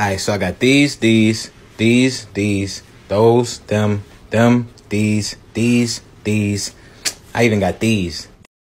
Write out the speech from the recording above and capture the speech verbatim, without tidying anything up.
right, so I got these, these, these, these, those, them, them, these, these, these. I even got these.